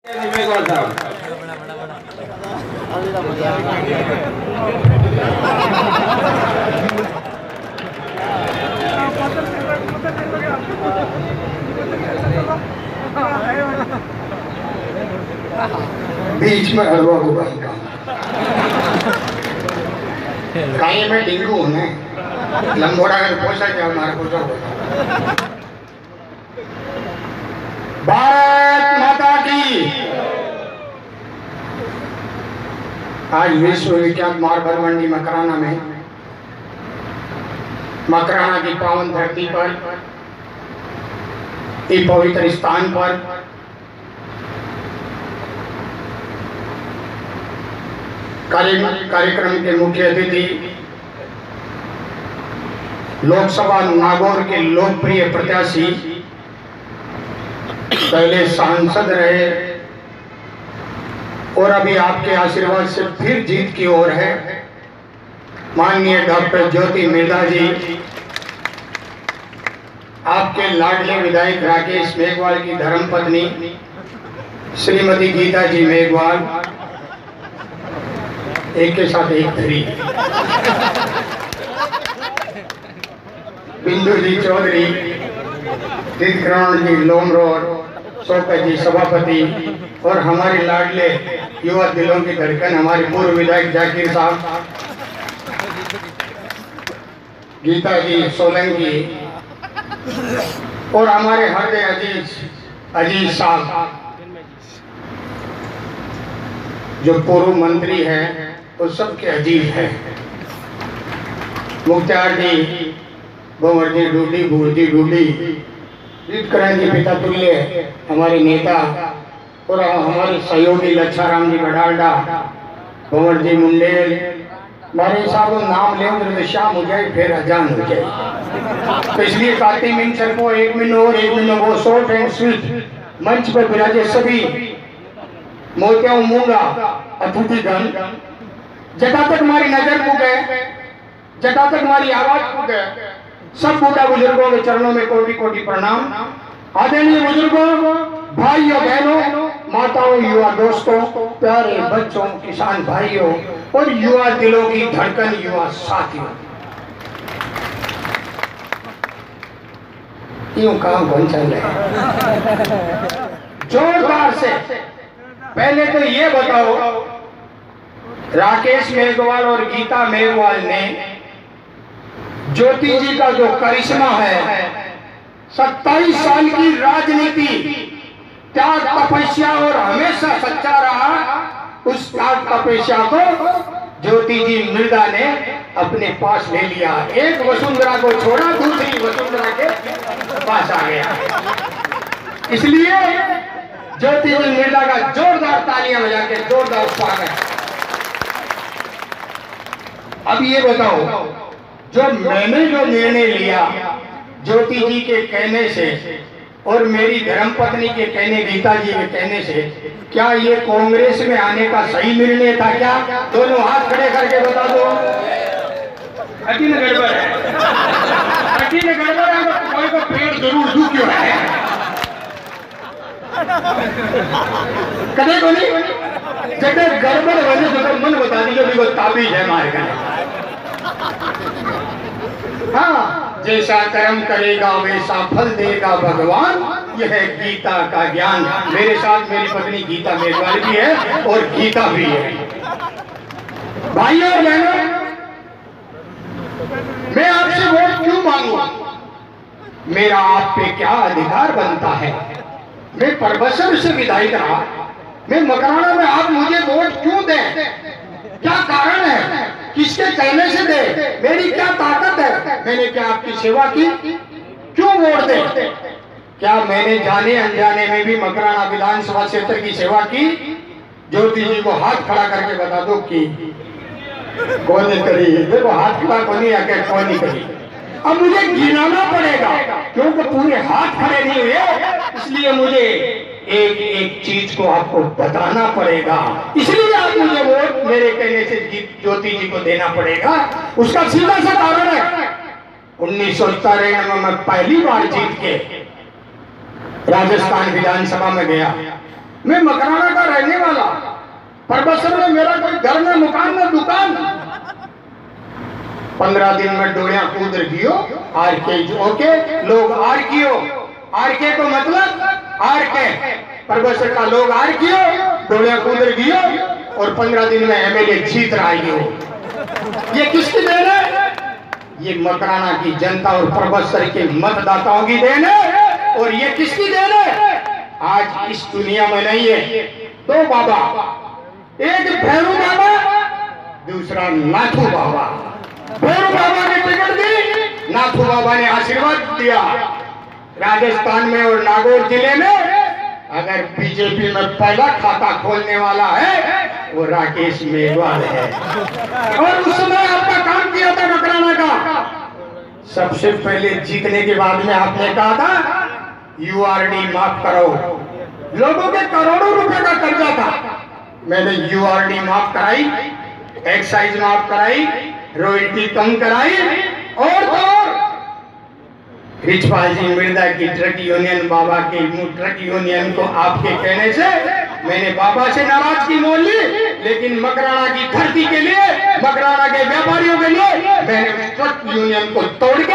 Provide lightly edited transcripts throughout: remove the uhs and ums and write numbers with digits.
बीच में हलवा को भाई का कहीं में डिंगू होने लंगोड़ा का पोषा क्या हमारा पोषा होगा। भारत माता की। आज विश्व विख्यात मार्बल मंडी मकराना में, मकराना की पावन धरती पर, इस पवित्र स्थान पर कार्यक्रम के मुख्य अतिथि लोकसभा नागौर के लोकप्रिय प्रत्याशी, पहले सांसद रहे और अभी आपके आशीर्वाद से फिर जीत की ओर है, माननीय डॉक्टर ज्योति मिर्धा जी, आपके लाडले विधायक राकेश मेघवाल की धर्मपत्नी श्रीमती गीता जी मेघवाल, एक के साथ एक फ्री, बिंदु जी चौधरी, जी लोमरोड, शौकत जी सभापति और हमारे लाडले युवा दिलों की धड़कन हमारे पूर्व विधायक जाकिर साहब, गीता जी सोलंकी और हमारे हृदय अजीज साहब जो पूर्व मंत्री हैं वो सबके अजीज हैं। मुख्तार जी, भंवर जी डूडी, भूर जी डूडी, जीतकरण जी पिता तुल्य हमारे नेता और हमारे सहयोगी लच्छाराम जी बडाल्डा, भंवर जी मुंडेल, हमारे साहब नाम ले तो शाम हो जाए फिर अजान हो जाए, तो इसलिए 7 मिनट सर को 1 मिनट और 1 मिनट वो शॉर्ट एंड स्वीट मंच पर विराजे सभी मोतिया मूंगा अतिथिगण, जटा तक हमारी नजर मुके, जटा तक हमारी आवाज मुके, सब बूढ़ा बुजुर्गों के चरणों में कोटि कोटि प्रणाम। आदरणीय बुजुर्गों, भाइयों बहनों, माताओं, युवा दोस्तों, प्यारे बच्चों, किसान भाइयों और युवा दिलों की धड़कन युवा साथियों, यूं काम कौन चल रहा है जोरदार से। पहले तो ये बताओ, राकेश मेघवाल और गीता मेघवाल ने ज्योति जी का जो करिश्मा है, 27 साल की राजनीति, त्याग तपस्या और हमेशा सच्चा रहा, उस त्याग तपस्या को ज्योति जी मिर्धा ने अपने पास ले लिया। एक वसुंधरा को छोड़ा, दूसरी वसुंधरा के पास आ गया। इसलिए ज्योति जी मिर्धा का जोरदार तालियां बजा के जोरदार स्वागत। अब ये बताओ, जो मैंने जो निर्णय लिया ज्योति जी के कहने से और मेरी धर्मपत्नी के कहने, गीता जी के कहने से, क्या ये कांग्रेस में आने का सही निर्णय था क्या? दोनों हाथ खड़े करके बता दो। कठिन गड़बड़ है, कठिन गड़बड़ है, तो कोई को पेड़ जरूर दू क्यों है? कदे को नहीं, जगह गड़बड़ वजह से मन बता दीजिए भी वो ताबीज है मारे गए। हाँ, जैसा कर्म करेगा वैसा फल देगा भगवान, यह है गीता का ज्ञान। मेरे साथ मेरी पत्नी गीता मेघवाल भी है और गीता भी है। भाइयों और बहनों, मैं आपसे वोट क्यों मांगू? मेरा आप पे क्या अधिकार बनता है? मैं परबसर से विधायक रहा, मैं मकराना में, आप मुझे वोट क्यों दें? क्या कारण है? किसके कहने से दे? मेरी क्या ताकत है? मैंने क्या आपकी सेवा की? क्यों वोट दे? क्या मैंने जाने अनजाने में भी मकराना विधानसभा क्षेत्र की सेवा की? ज्योति जी को हाथ खड़ा करके बता दो कि कौन ने करी। देखो हाथ खड़ा कौन नहीं आके कौन नहीं करी। अब मुझे गिनाना पड़ेगा क्योंकि पूरे हाथ खड़े नहीं हुए, इसलिए मुझे एक एक चीज को आपको बताना पड़ेगा। इसलिए आप मुझे वोट मेरे कहने से ज्योति जी को देना पड़ेगा। उसका सीधा सा कारण है, 1993 में मैं पहली बार जीत के राजस्थान विधानसभा में गया। मैं मकराना का रहने वाला, परबसर में मेरा कोई घर न मकान न दुकान। 15 दिन में डोड़िया कूद रही हो आर के ओके लोग आर कियो, आर के को मतलब आर के परबसर का लोग आर कियो डोड़िया कूद रही हो और 15 दिन में एमएलए जीत रहा हो। ये किसकी देन है? ये मकराना की जनता और परबसर के मतदाताओं की देन है। और ये किसकी देन है? आज इस दुनिया में नहीं है दो बाबा, एक भैरू बाबा दूसरा नाथू बाबा। भैरू बाबा ने टिकट दी, नाथू बाबा ने आशीर्वाद दिया। राजस्थान में और नागौर जिले में अगर बीजेपी में पहला खाता खोलने वाला है वो राकेश मेघवाल है। और उस समय आपका काम किया था मकराना का। सबसे पहले जीतने के बाद में आपने कहा था यूआरडी माफ करो। लोगों के करोड़ों रुपए का कर्जा था, मैंने यूआरडी माफ कराई, एक्साइज माफ कराई, रॉयल्टी कम कराई और तो रिचपाल जी मिर्जा की ट्रक यूनियन, बाबा की ट्रक यूनियन को आपके कहने से मैंने बाबा से नाराजगी मोल ली, लेकिन मकराना की धरती के लिए, मकराना के व्यापारियों के लिए मैंने ट्रक यूनियन को तोड़ के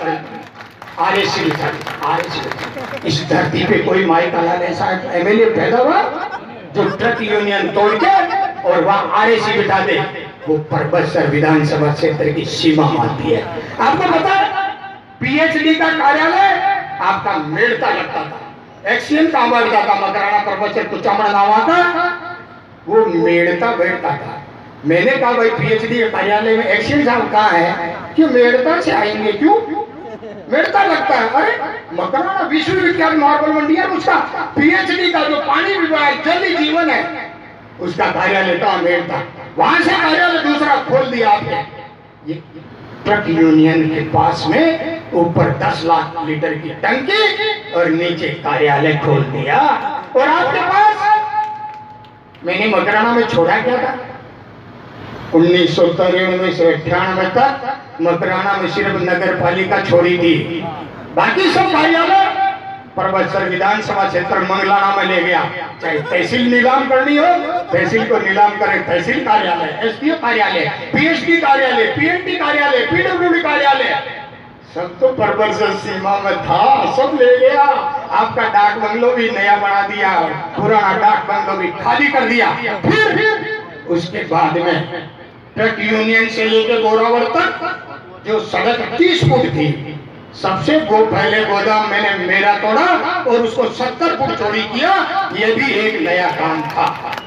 आरएसी बिठा दी। इस धरती पे कोई माई लाल ऐसा एमएलए पैदा हुआ जो ट्रक यूनियन तोड़ के और वहां आरएसी बिठा दे। वो परबसर विधानसभा क्षेत्र की सीमा मानती है। आपको पता है पीएचडी का कार्यालय आपका मेड़ता लगता था, एक्सीएम कहां बैठता था? मकराना परबसर कुचामण नावा का वो मेड़ता बैठता था। मैंने कहा भाई पीएचडी के कार्यालय में एक्सीएम साहब कहाँ है? क्यों मेड़ता से आएंगे? क्यों मेड़ता लगता है? अरे मकराना विश्वविख्यात मार्बल मंडी है, उसका पीएचडी का जो पानी विभाग जल जीवन है उसका कार्यालय कहाँ? मेड़ता। वहां से कार्यालय दूसरा खोल दिया आपने। ये ट्रक यूनियन के पास में ऊपर 10 लाख लीटर की टंकी और नीचे कार्यालय खोल दिया। और आपके पास मैंने मकराना में छोड़ा क्या था? 1993 से 98 तक मकराना में सिर्फ नगर पालिका छोड़ी थी, बाकी सब कार्यालय परबसर विधानसभा क्षेत्र मंगलाना में ले गया। चाहे तहसील नीलाम करनी हो, तहसील को नीलाम करे, तहसील कार्यालय, एसडीओ कार्यालय, पीएचडी कार्यालय, पीएनटी कार्यालय, पीडब्ल्यूडी कार्यालय, सब तो परबसर सीमा में था, सब ले गया। आपका डाक बंगलो भी नया बना दिया, पुराना डाक बंगलो भी खाली कर दिया। फिर उसके बाद में ट्रक यूनियन से लेकर गोरावल तक जो सड़क 30 फुट थी, सबसे पहले गोदाम मैंने मेरा तोड़ा और उसको 70 फुट चौड़ी किया। यह भी एक नया काम था।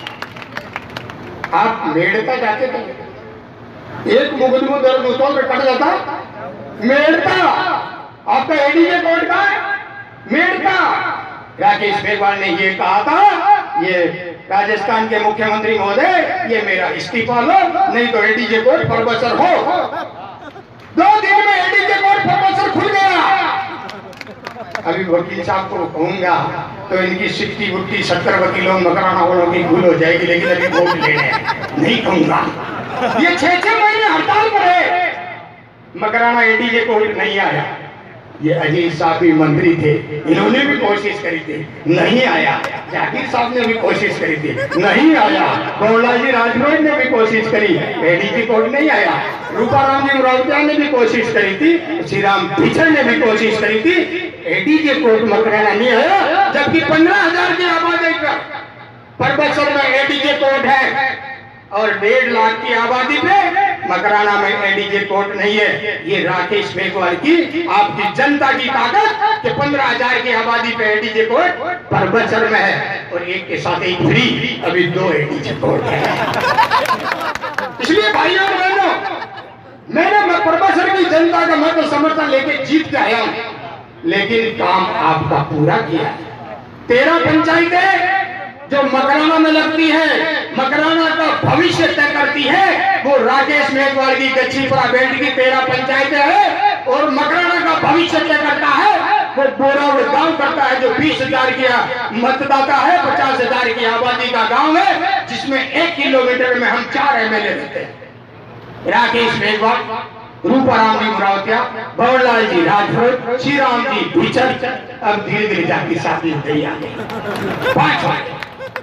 आप मेड़ता जाते थे, एक मुकदमा दर्ज होता तो कट जाता। मेड़ता आपका एडीजे कोर्ट का मेड़ता। राकेश मेघवाल ने ये कहा था, ये राजस्थान के मुख्यमंत्री महोदय ये मेरा इस्तीफा लो, नहीं तो एडीजे कोर्ट परबसर हो। 2 दिन में एडीजे कोर्ट परबसर खुल गया। अभी वकील साहब को कहूंगा तो इनकी 60-70 वकीलों मकराना वालों की भूल हो जाएगी, लेकिन अभी वोट लेने नहीं कहूंगा। ये 6-6 महीने हड़ताल पर है, मकराना एडीजे कोर्ट नहीं आया। ये अजीत साहब भी मंत्री थे, इन्होंने भी कोशिश करी थी, नहीं आया। जाकिर साहब ने भी कोशिश करी थी, नहीं आया। बौलाजी राजभर ने भी कोशिश करी, एडीजे कोर्ट नहीं आया। रूपाराम जी उरावतिया ने भी कोशिश करी थी, श्री राम पिछड़ ने भी कोशिश करी थी, एडीजे कोर्ट मकराना नहीं आया। जबकि 15,000 की आबादी पर परबसर में एडीजे कोर्ट है और 1.5 लाख की आबादी पे मकराना में एडीजे कोर्ट नहीं है। ये राकेश मेघवाल की आपकी जनता की ताकत कि 15,000 की आबादी पे एडीजे कोर्ट परबसर में है और एक के साथ एक फ्री, अभी 2 एडीजे कोर्ट है। इसलिए भाइयों और बहनों, मैंने परबसर की जनता का मत समर्थन लेके जीत के आया हूं, लेकिन काम आपका पूरा किया। 13 पंचायतें जो मकराना में लगती है, मकराना का भविष्य तय करती है, वो राकेश मेघवाल की गच्छीपुरा बेल्ट की 13 पंचायतें हैं। और मकराना का भविष्य तय करता है वो बोरावड़ गांव करता है, जो 20,000 की मतदाता है, 50,000 की आबादी का गांव है, जिसमें 1 किलोमीटर में हम 4 एमएलए रहते हैं। राकेश मेघवाल, रूपाराम जी उरावतिया, बौरलाल जी राजभर, श्री राम जी पिछड़, अब धीरे धीरे जाके साथी तैयार 5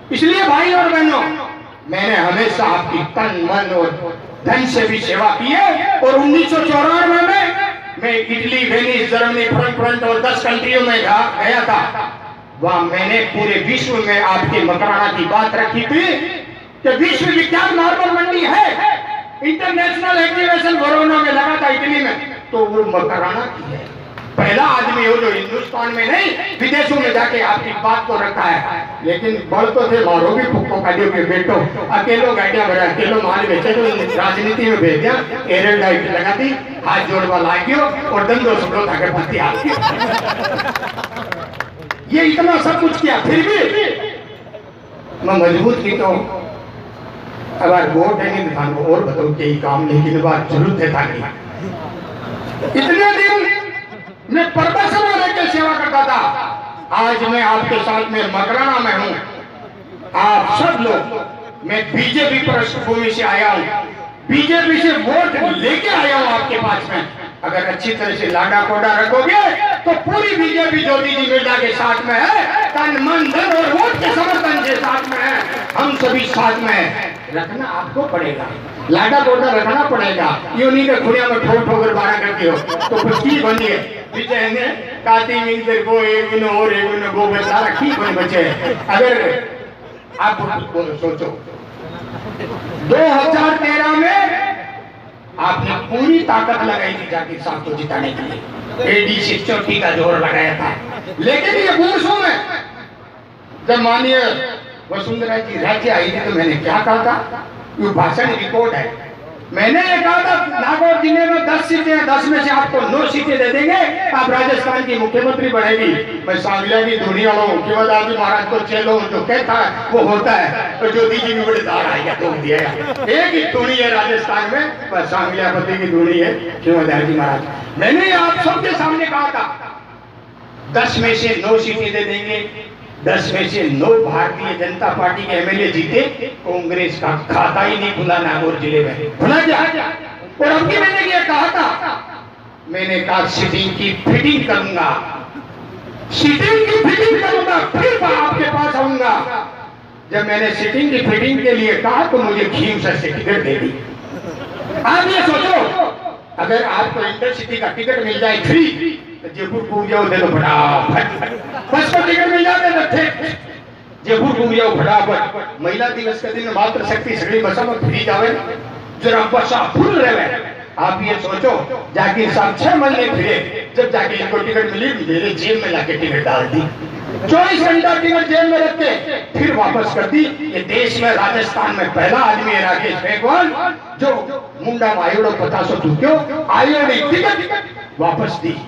इसलिए भाई और बहनों, मैंने हमेशा आपकी तन मन और धन से भी सेवा की है। और 1994 में मैं इटली, वेनिस, जर्मनी, फ्रंट और 10 कंट्रियों में गया था। वहां मैंने पूरे विश्व में आपके मकराना की बात रखी थी कि विश्व विख्यात मार्बल मंडी है। इंटरनेशनल एग्जीबिशन वरोना में लगा था इटली में, तो वो मकराना की है। पहला आदमी हो जो हिंदुस्तान में नहीं विदेशों में जाके आपकी बात को रखा है। लेकिन बड़ तो थे मारो भी फुक्को काटियो के बेटो, अकेलो गाड़िया भरा, अकेलो माल बेचे, तो राजनीति में भेज दिया, एयर डाइट लगा दी, हाथ जोड़वा लागियो और दंडो सुखो था के पत्ती आ ये इतना सब कुछ किया, फिर भी मैं मजबूत की तो अगर वोट है नहीं तो और बताओ कि काम नहीं की बात जरूरत है था नहीं। इतने दिन मैं परबसर में रहकर सेवा करता था। आज मैं आपके साथ में मकराना में हूँ। आप सब लोग, मैं बीजेपी पृष्ठभूमि से आया हूँ, बीजेपी से वोट लेके आया हूँ आपके पास में। अगर अच्छी तरह से लाडा कोडा रखोगे तो पूरी बीजेपी ज्योति जी मिर्जा के साथ में है, तन मन धन और वोट के समर्थन के साथ में है। हम सभी साथ में है। रखना आपको पड़ेगा, लाडा कोडा रखना पड़ेगा। यूं नहीं कि खुड़िया में ठोक ठोकर बारा करते हो तो कुछ की बनिए विजय ने काती मिंगर को एक दिन और एक दिन गो बचा रखी बन बचे। अगर आप सोचो 2013 में आपने पूरी ताकत लगाई थी जाकिर साहब को जिताने के लिए, एडी से चोटी का जोर लगाया था। लेकिन ये बूढ़ों में जब माननीय वसुंधरा जी राज्य आई थी तो मैंने क्या कहा था, ये भाषण रिकॉर्ड है। मैंने ये कहा था नागौर जिले में 10 सीटें, 10 में से आपको 9 सीटें दे देंगे, आप राजस्थान की मुख्यमंत्री बनेगी। मैं सांगलिया की दुनिया वालों मुख्यमंत्री महाराज को चेलो जो कहता है वो होता है। तो ज्योति जी भी बड़े दार आएगा तो दिया एक ही धुनी है राजस्थान में, बस सांगलिया पति की धुनी है मुख्यमंत्री जी महाराज। मैंने आप सबके सामने कहा था 10 में से 9 सीटें दे देंगे, 10 में से 9 भारतीय जनता पार्टी के एमएलए जीते, कांग्रेस का खाता ही नहीं खुला नागौर जिले में, खुला क्या? और अब भी मैंने ये कहा था, मैंने कहा सीटिंग की फिटिंग करूंगा, सीटिंग की फिटिंग करूंगा, फिर आपके पास आऊंगा। जब मैंने सीटिंग की फिटिंग के लिए कहा तो मुझे घीम से टिकट दे दी। आप ये सोचो अगर आपको इंटरसिटी का टिकट मिल जाए फ्री तो जयपुर कूद जाओ, दे दो फटाफट। बस का टिकट मिल जाते तो ठीक, जयपुर कूद जाओ फटाफट। महिला दिवस के दिन मात्र शक्ति सगड़ी बसा में फ्री जावे, जरा बसा फुल रहे। आप ये सोचो जाकिर साहब 6 महीने फिरे, जब जाके इनको टिकट मिली मेरे जेब में लाके टिकट डाल दी, 24 घंटा टिकट जेब में रख के फिर वापस कर दी। ये देश में राजस्थान में पहला आदमी है राकेश मेघवाल जो मुंडा मायोड़ो 50 क्यों आयोड़ी टिकट वापस दी।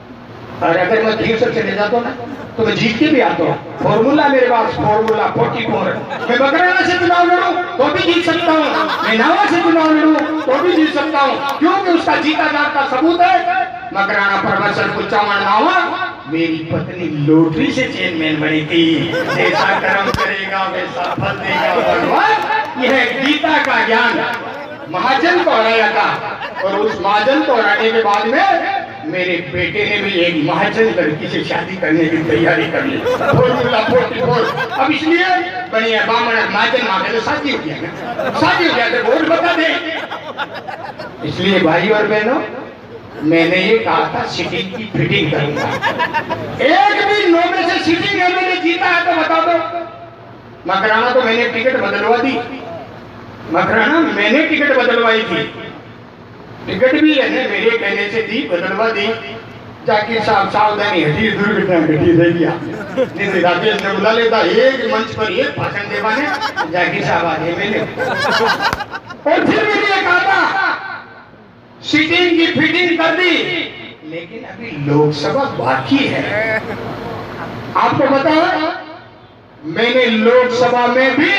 और अगर मैं ठीक से चले जाता ना तो मैं जीत के भी आता हूँ। फॉर्मूला मेरे पास, फॉर्मूला 44। मैं मकराना से चुनाव लड़ूं तो भी जीत सकता हूँ, मैं नावा से चुनाव लड़ूं तो भी जीत सकता हूँ, क्योंकि उसका जीता जाता सबूत है। मकराना परमेश्वर कुचामण नावा मेरी पत्नी लॉटरी से चेयरमैन बनी थी। जैसा कर्म करेगा वैसा फल देगा भगवान। यह गीता का ज्ञान महाजन को हराया था, और उस महाजन को हराने के बाद में मेरे बेटे ने भी एक महाजन लड़की से शादी करने की तैयारी कर ली। फॉर्मूला 44। अब इसलिए बढ़िया बामण महाजन मांगे तो शादी हो गया, शादी हो गया तो वोट बता दे। इसलिए भाई और बहनों मैंने ये कहा था सीटिंग की फिटिंग करूंगा। एक भी 9 में से सीटिंग मैंने जीता है तो बता दो। मकराना तो मैंने टिकट बदलवा दी, मकराना मैंने टिकट बदलवाई थी, टिकट भी है मेरे कहने से दी, बदलवा दी। जाकिर साहब सावधानी हटी, दुर्घटना घटी रह गया। नहीं राजेश ने बुला लेता एक मंच पर एक भाषण देवाने, जाकिर साहब आगे मैंने और फिर मैंने ये कहा था सीटिंग की फिटिंग कर दी, लेकिन अभी लोकसभा बाकी है। आपको पता है मैंने लोकसभा में भी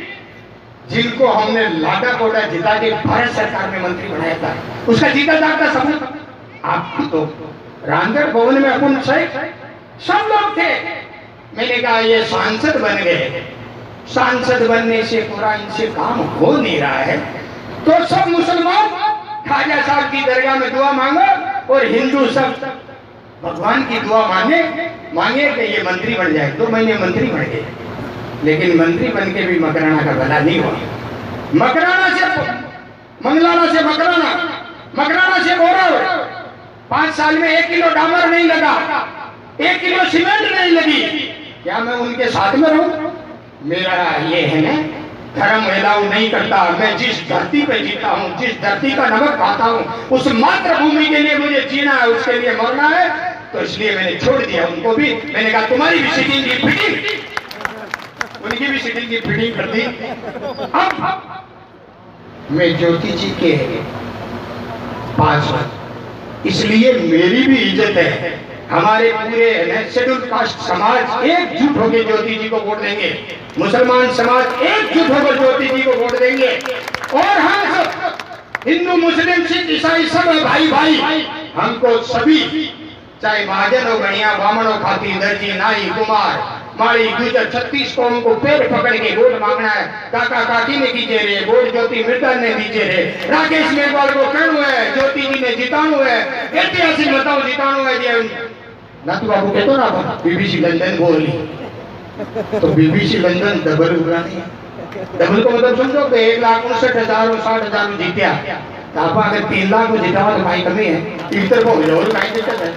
जिनको हमने लाडा कोडा जिता के भारत सरकार में मंत्री बनाया था उसका जीता जाता सबूत आप तो रामगढ़ भवन में अपन सब लोग थे। मैंने कहा ये सांसद बन गए, सांसद बनने से पूरा इनसे काम हो नहीं रहा है, तो सब मुसलमान खाजा साहब की दरगाह में दुआ मांगो और हिंदू सब भगवान की दुआ मांगे कि ये मंत्री बन जाए। 2 महीने मंत्री बन गए। लेकिन मंत्री बन के भी मकराना का भला नहीं हुआ। मकराना से मंगलाना से मकराना से गौरव 5 साल में 1 किलो डामर नहीं लगा, 1 किलो सीमेंट नहीं लगी। क्या मैं उनके साथ में रहूं? मेरा ये है ना, धर्म वेलाऊ नहीं करता। मैं जिस धरती पे जीता हूँ, जिस धरती का नमक खाता हूँ, उस मातृभूमि के लिए मुझे जीना है, उसके लिए मरना है। तो इसलिए मैंने छोड़ दिया उनको भी। मैंने कहा तुम्हारी भी सीटिंग की फिटिंग, उनकी भी सीटिंग की फिटिंग कर दी। अब मैं ज्योति जी के पास हूं, इसलिए मेरी भी इज्जत है। हमारे पूरे शेड्यूल कास्ट समाज एकजुट होकर ज्योति जी को वोट देंगे, मुसलमान समाज एकजुट होकर ज्योति जी को वोट देंगे। और हम सब हिंदू मुस्लिम सिख ईसाई सब है भाई भाई। हमको सभी, चाहे महाजन हो, गणिया, ब्राह्मण हो, खाती, दर्जी, नाई, कुमार, माड़ी, गुजर, 36 कौम को पैर पकड़ के वोट मांगना है। काका काकी ने कीजिए रे वोट, ज्योति मिर्दन ने दीजिए रे, राकेश मेघवाल को कहू है, ज्योति जी ने जिताणु है, ऐतिहासिक बताओ जिताणु है। नातू बाबू कहते ना बीबीसी लंदन बोली, तो बीबीसी लंदन डबल उड़ानी है। डबल को मतलब समझो कि 1,59,000 और 60,000 जीत्या, तो आप अगर 3 लाख को जितावा तो भाई कमी है, इधर को और कहीं दिक्कत है।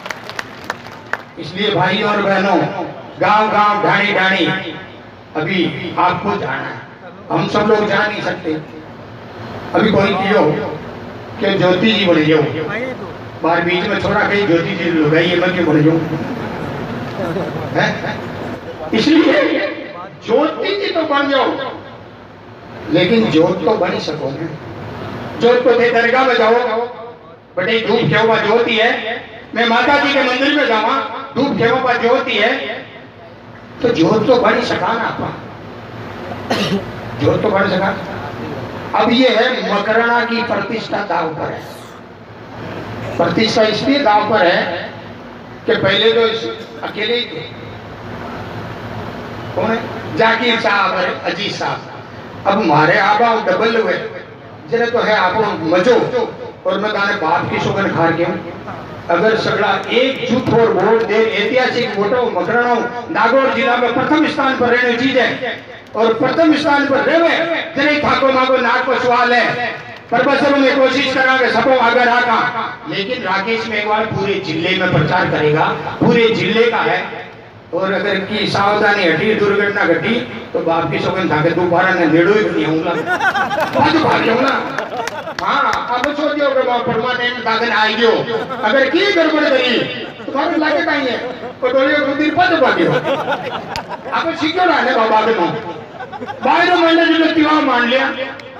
इसलिए भाई और बहनों, गांव गांव ढाणी ढाणी अभी आपको जाना है, हम सब लोग जा नहीं सकते। अभी कोई कियो कि ज्योति जी बन जाओ, बार बीच में थोड़ा कहीं ज्योति जी लगाइए, मैं क्यों बन जाऊं? इसलिए ज्योति जी तो बन जाओ, लेकिन ज्योत तो बन ही सको ना। ज्योत को थे दरगाह में जाओ, बटे धूप खेवा ज्योति है। मैं माता जी के मंदिर में जावा, धूप खेवा पर ज्योति है, तो ज्योत तो बन ही सका ना आपा, ज्योत तो बन सका। अब ये है मकराना की प्रतिष्ठा दांव पर है। प्रतिष्ठा इसलिए दांव पर है कि पहले तो अकेले ही थे, कौन है? जाकिर साहब और अजीज साहब। अब हमारे आबा डबल हुए, जरा तो है आप मजो, और मैं गाने बाप की सुगन खार के अगर सगड़ा एकजुट और वोट दे, ऐतिहासिक वोटों मकराना नागौर जिला में प्रथम स्थान पर रहने चीज है, और प्रथम स्थान पर रहे जरे थाको मागो नाक को सवाल है। पर बस में कोशिश करांगे सबको आगे रखा, लेकिन राकेश मेघवाल पूरे जिले में प्रचार करेगा, पूरे जिले का है। और अगर की सावधानी हटी, दुर्घटना घटी, तो बाप की सौगंध था कि दोबारा ने नेड़ो ही नहीं आऊंगा, बाद भाग जाऊंगा। हाँ, अब सोचियो कि वहां परमानेंट दागन आई गयो, अगर की गड़बड़ करी तुम्हारे लागे कहीं है, पटोलियो मंदिर पद पागियो। आप सीखो ना है बाबा के नाम, बाहर महीने जो तिवार मान लिया।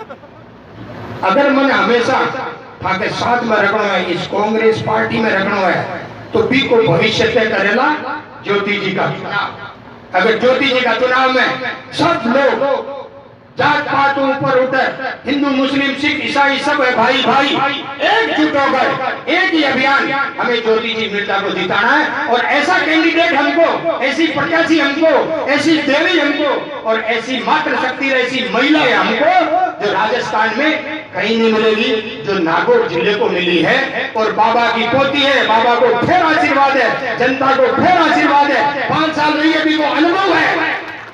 अगर मैंने हमेशा था के साथ में रखना है, इस कांग्रेस पार्टी में रखना है, तो भी को भविष्य तय करेला ज्योति जी का चुनाव। अगर ज्योति जी का चुनाव में सब लोग जात पात ऊपर उठे, हिंदू मुस्लिम सिख ईसाई सब है भाई भाई, एकजुट होकर एक ही अभियान, हमें ज्योति जी मिर्जा को जिताना है। और ऐसा कैंडिडेट हमको, ऐसी प्रत्याशी हमको, ऐसी देवी हमको, और ऐसी मातृ शक्ति, ऐसी महिला है हमको जो राजस्थान में कहीं नहीं मिलेगी, जो नागौर जिले को मिली है। और बाबा की पोती है, बाबा को फिर आशीर्वाद है, जनता को फिर आशीर्वाद है, 5 साल रही अभी को अनुभव है।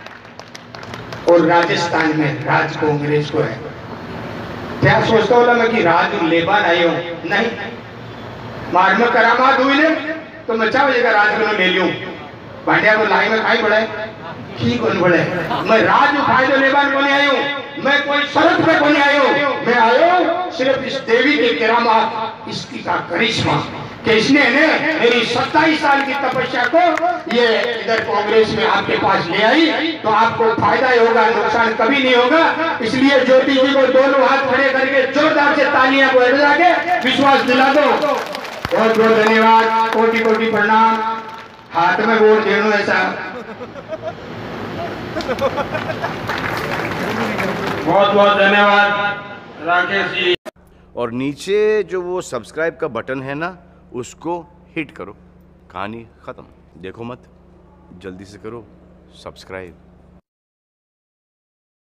और राजस्थान में राज कांग्रेस को है। क्या सोचता हूँ मैं कि राज लेबान आयो नहीं, मार में करामात हुई ने तो मैं चाह जगह राज को ले लियो, भांडिया को लाई में खाई पड़े ठीक कौन बोले, मैं राज फायदो लेबान को नहीं आयो, मैं कोई शरत पे को नहीं आयो, मैं आयो सिर्फ इस देवी की करामात, इसकी का करिश्मा कि इसने मेरी 27 साल की तपस्या को ये इधर कांग्रेस में आपके पास ले आई, तो आपको फायदा ही होगा, नुकसान कभी नहीं होगा। इसलिए ज्योति जी को दोनों हाथ खड़े करके जोरदार से तालियां बजा के विश्वास दिला दो। बहुत बहुत धन्यवाद, कोटि कोटि प्रणाम। हाथ में वोट देनो ऐसा। बहुत बहुत धन्यवाद राकेश जी। और नीचे जो वो सब्सक्राइब का बटन है ना, उसको हिट करो। कहानी ख़त्म। देखो मत, जल्दी से करो सब्सक्राइब।